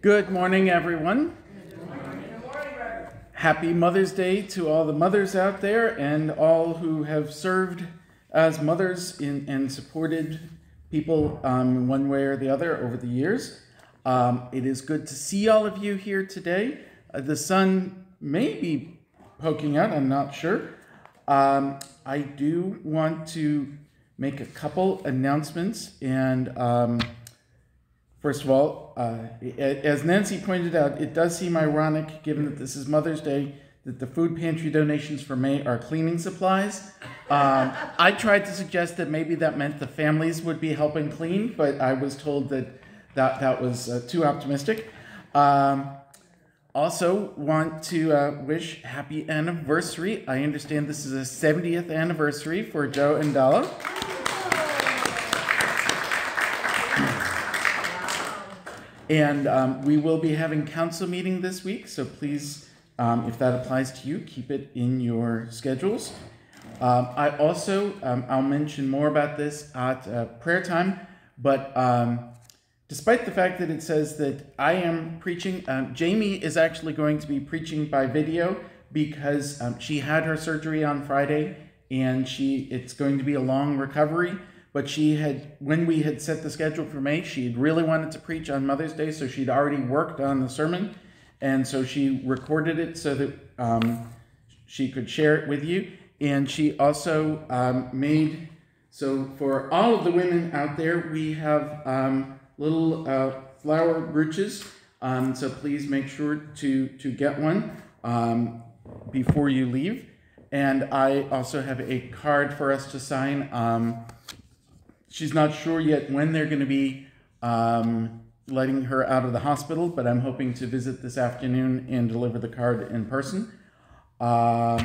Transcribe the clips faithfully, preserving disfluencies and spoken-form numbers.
Good morning, everyone. Good morning. Good morning, Happy Mother's Day to all the mothers out there and all who have served as mothers in, and supported people um, one way or the other over the years. Um, it is good to see all of you here today. Uh, the sun may be poking out, I'm not sure. Um, I do want to make a couple announcements, and um, first of all, uh, as Nancy pointed out, it does seem ironic, given that this is Mother's Day, that the food pantry donations for May are cleaning supplies. Um, I tried to suggest that maybe that meant the families would be helping clean, but I was told that that, that was uh, too optimistic. Um, also want to uh, wish happy anniversary. I understand this is a seventieth anniversary for Joe and Della. And um, we will be having council meeting this week, so please, um, if that applies to you, keep it in your schedules. Um, I also, um, I'll mention more about this at uh, prayer time, but um, despite the fact that it says that I am preaching, um, Jamie is actually going to be preaching by video because um, she had her surgery on Friday, and she it's going to be a long recovery. But she had, when we had set the schedule for May, she had really wanted to preach on Mother's Day, so she'd already worked on the sermon. And so she recorded it so that um, she could share it with you. And she also um, made, so for all of the women out there, we have um, little uh, flower brooches. Um, so please make sure to, to get one um, before you leave. And I also have a card for us to sign. Um, She's not sure yet when they're going to be um, letting her out of the hospital, but I'm hoping to visit this afternoon and deliver the card in person. Uh,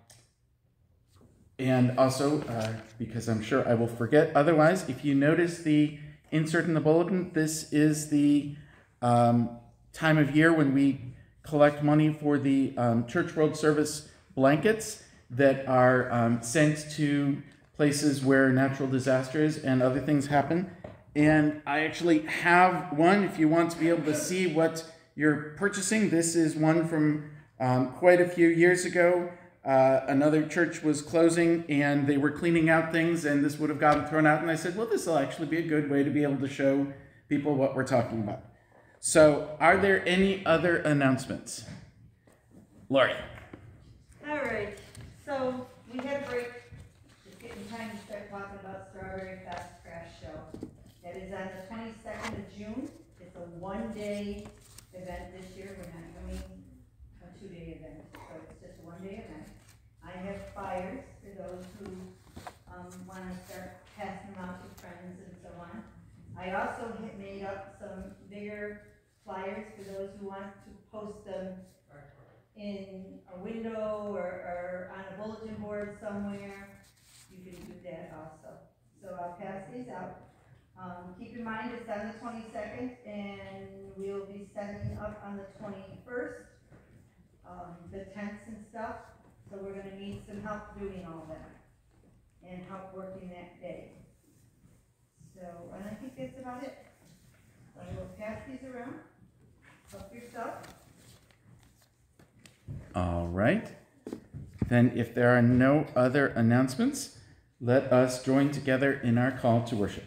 and also, uh, because I'm sure I will forget otherwise, if you notice the insert in the bulletin, this is the um, time of year when we collect money for the um, Church World Service blankets that are um, sent to places where natural disasters and other things happen. And I actually have one if you want to be able to see what you're purchasing. This is one from um, quite a few years ago. Uh, another church was closing and they were cleaning out things, and this would have gotten thrown out. And I said, well, this will actually be a good way to be able to show people what we're talking about. So are there any other announcements? Lori. All right, so we had a break. Time to start talking about Strawberry Fast Craft Show. That is on the twenty-second of June. It's a one-day event this year. We're not doing a two-day event, so it's just a one-day event. I have flyers for those who um, want to start passing them out to friends and so on. I also have made up some bigger flyers for those who want to post them in a window or, or on a bulletin board somewhere. You can do that also. So I'll pass these out. Um, keep in mind it's on the twenty-second, and we'll be setting up on the twenty-first, um, the tents and stuff. So we're going to need some help doing all that and help working that day. So, and I think that's about it. So I will pass these around. Help yourself. All right. Then if there are no other announcements, let us join together in our call to worship.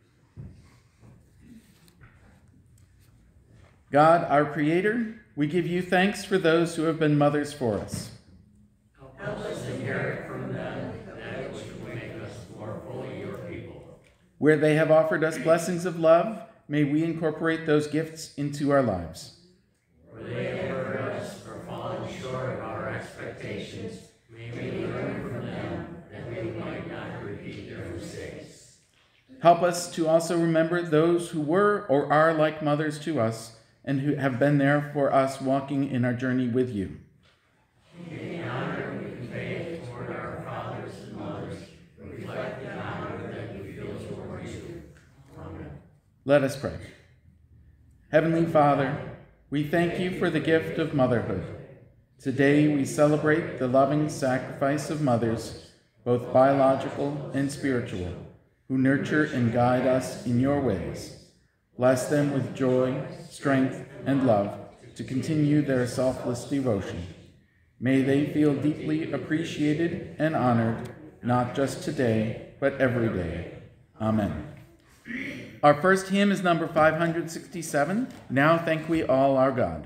God, our Creator, we give you thanks for those who have been mothers for us. Help us inherit from them that which will make us more fully your people. Where they have offered us blessings of love, may we incorporate those gifts into our lives. Where they have hurt us or fallen short of our expectations, may we learn from them that we might not repeat their mistakes. Help us to also remember those who were or are like mothers to us and who have been there for us walking in our journey with you. May the honor we convey toward our fathers and mothers reflect the honor that we feel toward you. Amen. Let us pray. Heavenly Father, we thank you for the gift of motherhood. Today we celebrate the loving sacrifice of mothers, both biological and spiritual, who nurture and guide us in your ways. Bless them with joy, strength, and love to continue their selfless devotion. May they feel deeply appreciated and honored, not just today, but every day. Amen. Our first hymn is number five hundred sixty-seven, Now Thank We All Our God.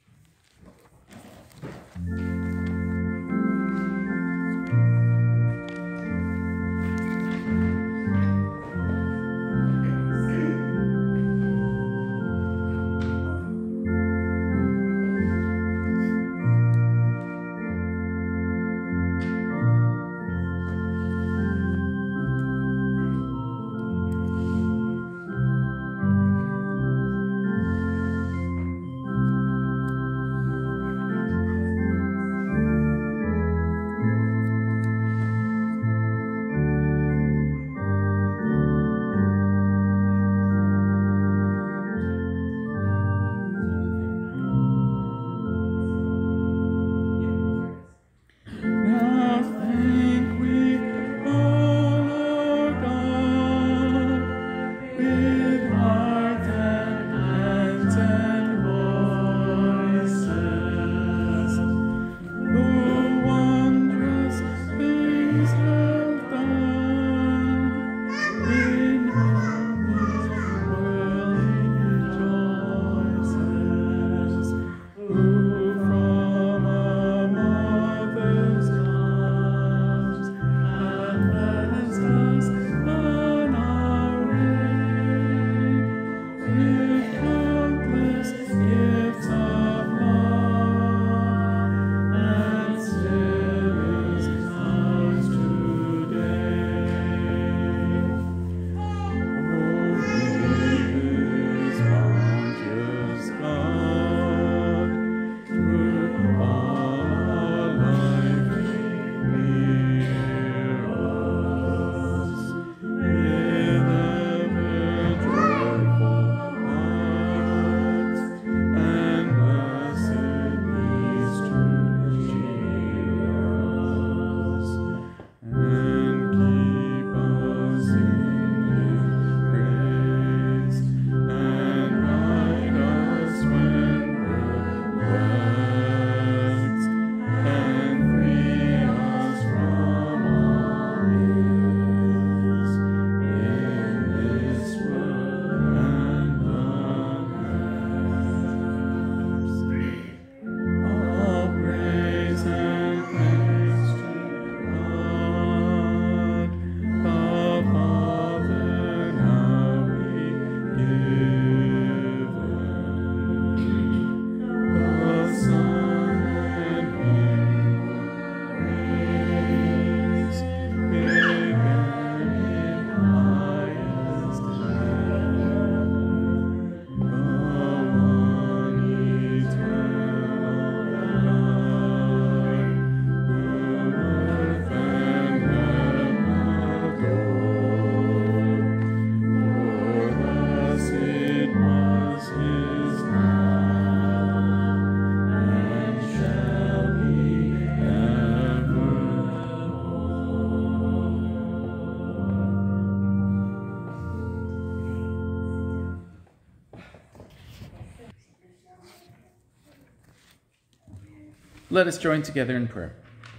Let us join together in prayer.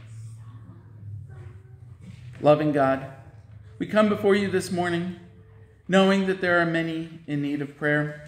Loving God, we come before you this morning knowing that there are many in need of prayer.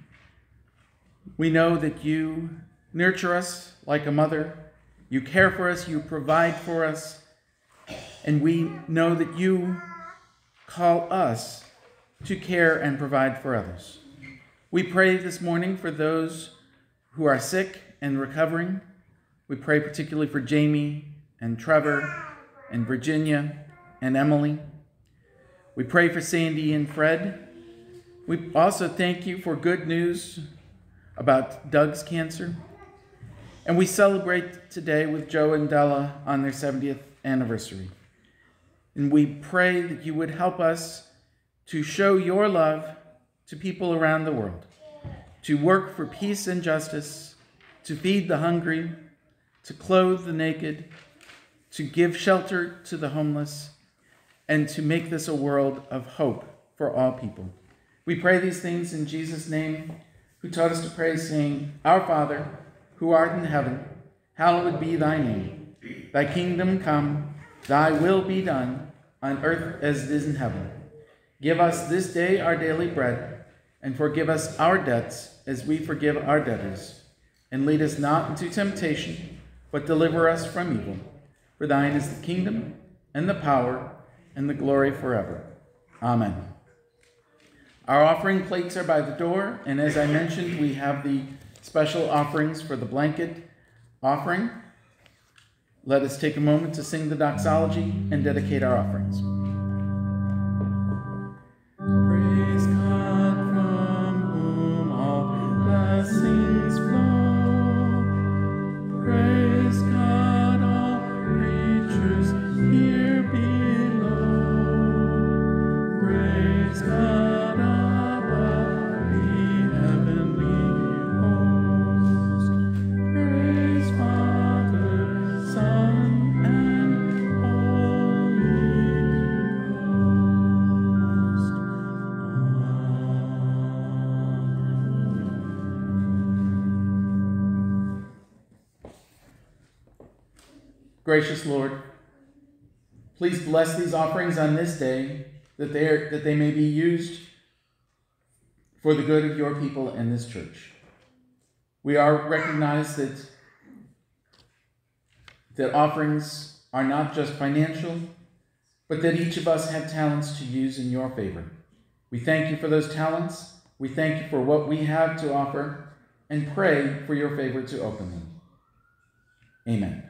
We know that you nurture us like a mother, you care for us, you provide for us, and we know that you call us to care and provide for others. We pray this morning for those who are sick and recovering. We pray particularly for Jamie and Trevor and Virginia and Emily. We pray for Sandy and Fred. We also thank you for good news about Doug's cancer. And we celebrate today with Joe and Della on their seventieth anniversary. And we pray that you would help us to show your love to people around the world, to work for peace and justice, to feed the hungry, to clothe the naked, to give shelter to the homeless, and to make this a world of hope for all people. We pray these things in Jesus' name, who taught us to pray, saying, Our Father, who art in heaven, hallowed be thy name. Thy kingdom come, thy will be done, on earth as it is in heaven. Give us this day our daily bread, and forgive us our debts as we forgive our debtors. And lead us not into temptation, but deliver us from evil. For thine is the kingdom, and the power, and the glory forever. Amen. Our offering plates are by the door, and as I mentioned, we have the special offerings for the blanket offering. Let us take a moment to sing the doxology and dedicate our offerings. Praise God from whom all blessings flow. Praise God, all creatures here below. Praise God above the heavenly host. Praise Father, Son, and Holy Ghost. Amen. Gracious Lord, please bless these offerings on this day, that they, are, that they may be used for the good of your people and this church. We are recognize that, that offerings are not just financial, but that each of us have talents to use in your favor. We thank you for those talents. We thank you for what we have to offer, and pray for your favor to open them. Amen.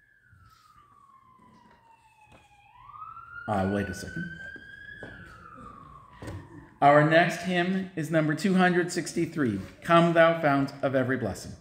Uh, wait a second. Our next hymn is number two hundred sixty-three, Come Thou Fount of Every Blessing.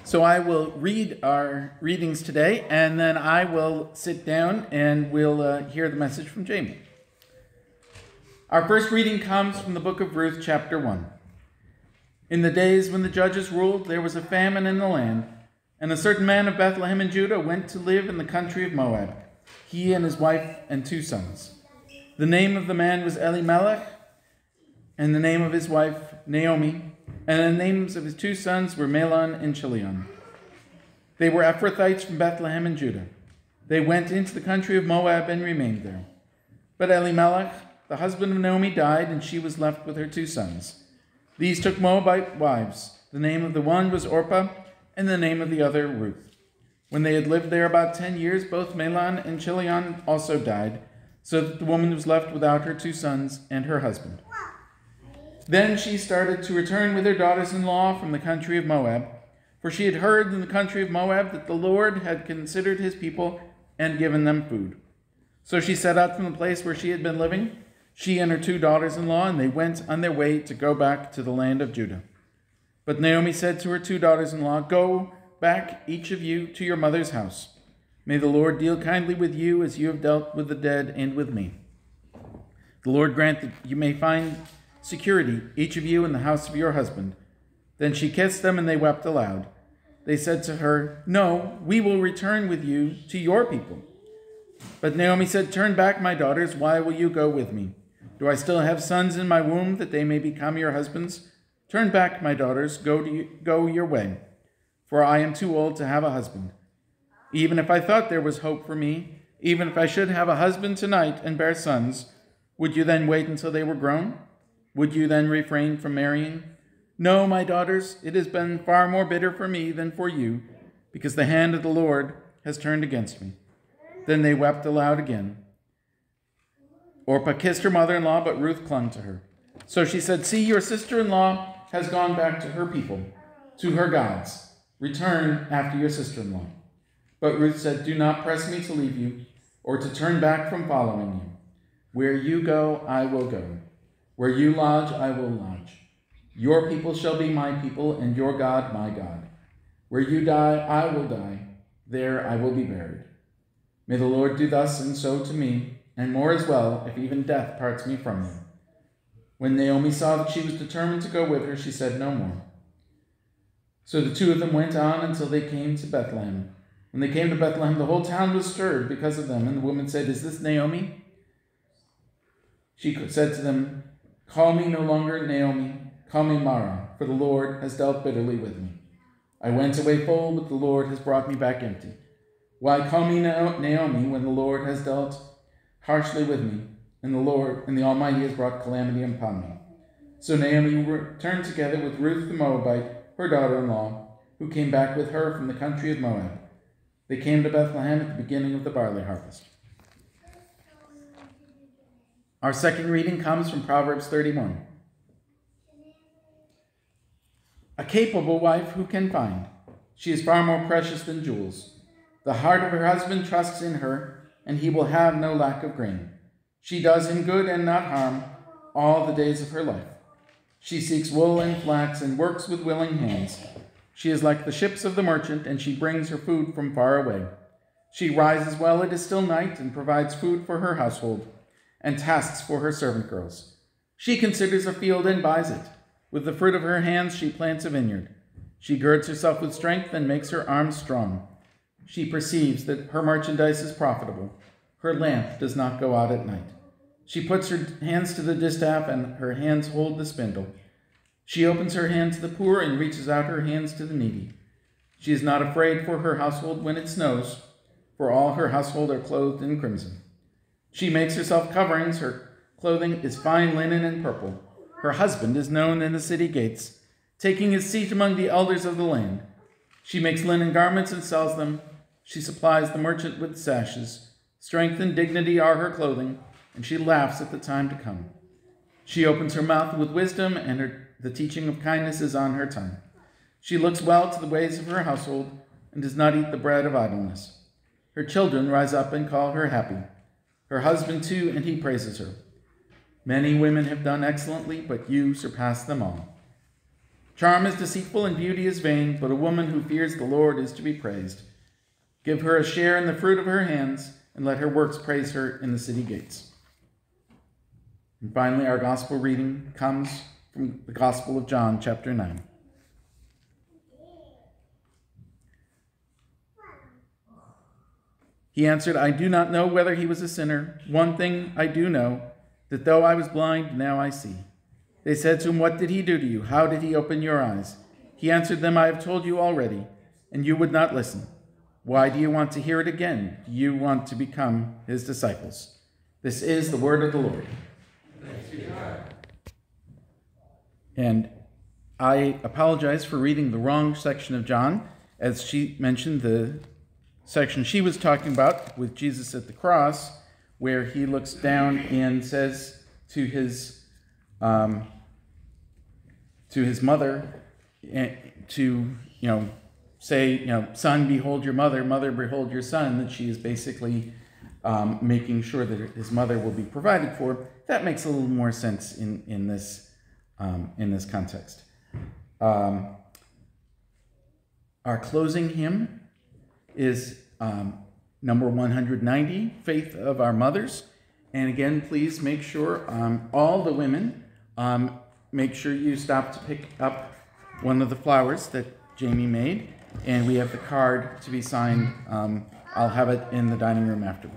So I will read our readings today, and then I will sit down and we'll uh, hear the message from Jamie. Our first reading comes from the book of Ruth, chapter one. In the days when the judges ruled, there was a famine in the land, and a certain man of Bethlehem in Judah went to live in the country of Moab, he and his wife and two sons. The name of the man was Elimelech, and the name of his wife Naomi, and the names of his two sons were Mahlon and Chilion. They were Ephrathites from Bethlehem in Judah. They went into the country of Moab and remained there. But Elimelech, the husband of Naomi, died, and she was left with her two sons. These took Moabite wives. The name of the one was Orpah, and the name of the other Ruth. When they had lived there about ten years, both Mahlon and Chilion also died, so that the woman was left without her two sons and her husband. Then she started to return with her daughters-in-law from the country of Moab, for she had heard in the country of Moab that the Lord had considered his people and given them food. So she set out from the place where she had been living, she and her two daughters-in-law, and they went on their way to go back to the land of Judah. But Naomi said to her two daughters-in-law, "Go back, each of you, to your mother's house. May the Lord deal kindly with you as you have dealt with the dead and with me. The Lord grant that you may find security, each of you in the house of your husband." Then she kissed them, and they wept aloud. They said to her, "No, we will return with you to your people." But Naomi said, "Turn back, my daughters. Why will you go with me? Do I still have sons in my womb that they may become your husbands? Turn back, my daughters. Go to you, go your way, for I am too old to have a husband. Even if I thought there was hope for me, even if I should have a husband tonight and bear sons, would you then wait until they were grown? Would you then refrain from marrying? No, my daughters, it has been far more bitter for me than for you, because the hand of the Lord has turned against me." Then they wept aloud again. Orpah kissed her mother-in-law, but Ruth clung to her. So she said, "See, your sister-in-law has gone back to her people, to her gods. Return after your sister-in-law." But Ruth said, "Do not press me to leave you, or to turn back from following you. Where you go, I will go. Where you lodge, I will lodge. Your people shall be my people, and your God my God. Where you die, I will die. There I will be buried. May the Lord do thus and so to me, and more as well, if even death parts me from you." When Naomi saw that she was determined to go with her, she said no more. So the two of them went on until they came to Bethlehem. When they came to Bethlehem, the whole town was stirred because of them, and the woman said, "Is this Naomi?" She said to them, "Call me no longer Naomi, call me Mara, for the Lord has dealt bitterly with me. I went away full, but the Lord has brought me back empty. Why call me Naomi when the Lord has dealt harshly with me, and the Lord and the Almighty has brought calamity upon me?" So Naomi returned together with Ruth the Moabite, her daughter-in-law, who came back with her from the country of Moab. They came to Bethlehem at the beginning of the barley harvest. Our second reading comes from Proverbs thirty-one. A capable wife who can find? She is far more precious than jewels. The heart of her husband trusts in her, and he will have no lack of grain. She does him good and not harm all the days of her life. She seeks wool and flax and works with willing hands. She is like the ships of the merchant, and she brings her food from far away. She rises while it is still night and provides food for her household and tasks for her servant girls. She considers a field and buys it. With the fruit of her hands she plants a vineyard. She girds herself with strength and makes her arms strong. She perceives that her merchandise is profitable. Her lamp does not go out at night. She puts her hands to the distaff, and her hands hold the spindle. She opens her hand to the poor and reaches out her hands to the needy. She is not afraid for her household when it snows, for all her household are clothed in crimson. She makes herself coverings. Her clothing is fine linen and purple. Her husband is known in the city gates, taking his seat among the elders of the land. She makes linen garments and sells them. She supplies the merchant with sashes. Strength and dignity are her clothing, and she laughs at the time to come. She opens her mouth with wisdom, and her, the teaching of kindness is on her tongue. She looks well to the ways of her household, and does not eat the bread of idleness. Her children rise up and call her happy. Her husband too, and he praises her. Many women have done excellently, but you surpass them all. Charm is deceitful and beauty is vain, but a woman who fears the Lord is to be praised. Give her a share in the fruit of her hands, and let her works praise her in the city gates. And finally, our gospel reading comes from the Gospel of John, chapter nine. He answered, I do not know whether he was a sinner. One thing I do know, that though I was blind, now I see. They said to him, what did he do to you? How did he open your eyes? He answered them, I have told you already, and you would not listen. Why do you want to hear it again? Do you want to become his disciples? This is the word of the Lord. Thanks be to God. And I apologize for reading the wrong section of John. As she mentioned, the section she was talking about with Jesus at the cross, where he looks down and says to his um, to his mother, to you know say you know son, behold your mother, mother, behold your son. That she is basically um, making sure that his mother will be provided for. That makes a little more sense in in this um, in this context. Um, our closing hymn is um, number one hundred ninety, Faith of Our Mothers. And again, please make sure um, all the women, um, make sure you stop to pick up one of the flowers that Jamie made. And we have the card to be signed. Um, I'll have it in the dining room afterward.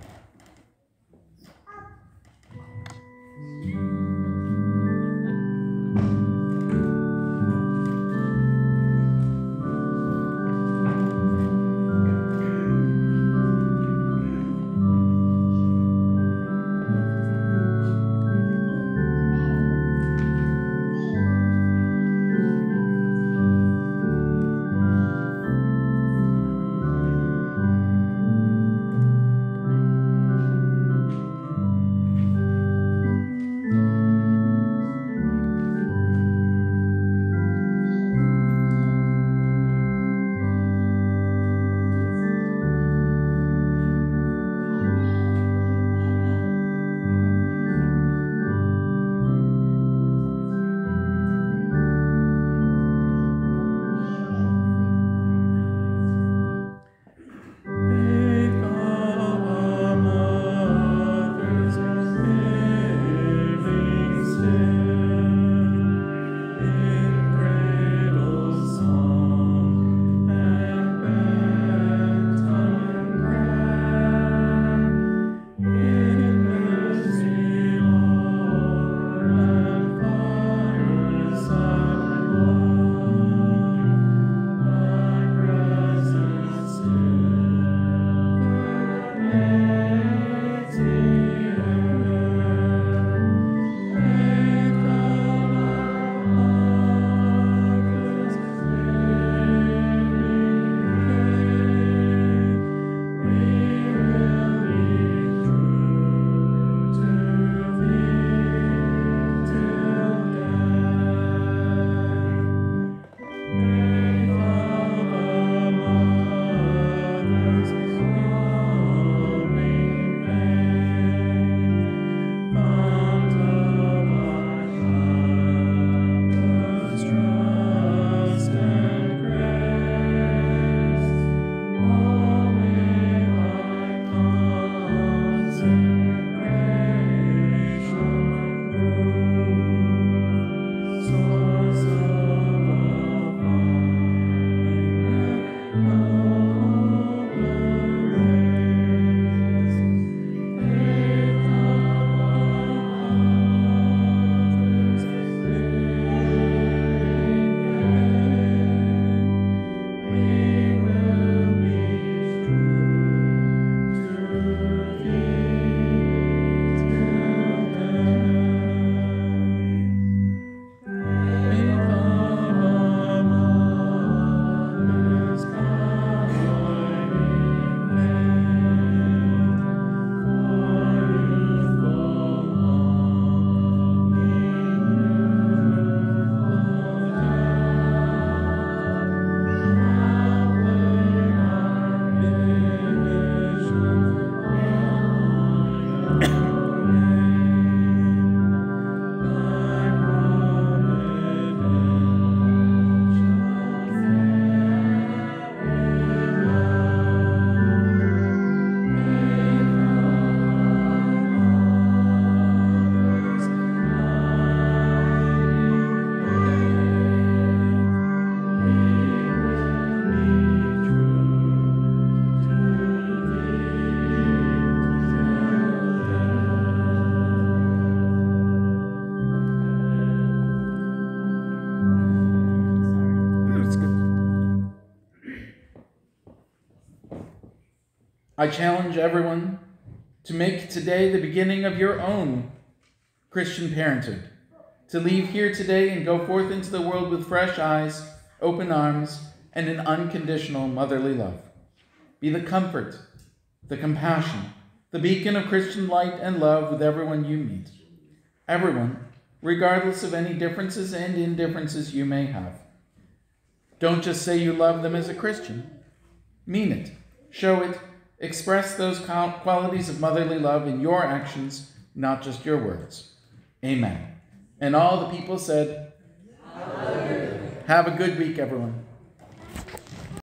I challenge everyone to make today the beginning of your own Christian parenthood, to leave here today and go forth into the world with fresh eyes, open arms, and an unconditional motherly love. Be the comfort, the compassion, the beacon of Christian light and love with everyone you meet. Everyone, regardless of any differences and indifferences you may have. Don't just say you love them as a Christian. Mean it. Show it. Express those qualities of motherly love in your actions, not just your words. Amen. And all the people said, Hallelujah. Have a good week, everyone.